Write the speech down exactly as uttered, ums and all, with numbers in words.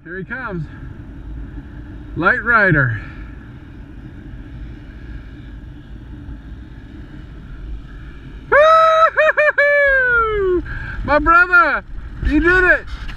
Here he comes. Light rider. My brother, you did it.